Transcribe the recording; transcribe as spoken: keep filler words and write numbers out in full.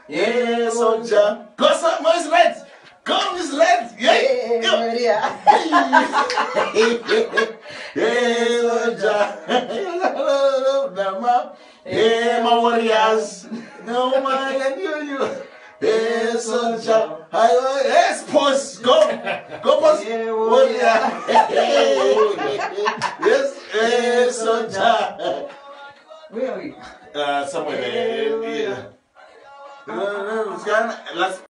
Yeah, soldier. Go, sir. Misred. Go, Misred. Yeah. Yeah, soldier. Yeah, my warriors. No man can hear you. Yeah, soldier. Yes, post. Go. Go, post. Warrior. Yes, yeah, soldier. Where are we? Uh, somewhere there. Yeah. No, no, no. Let's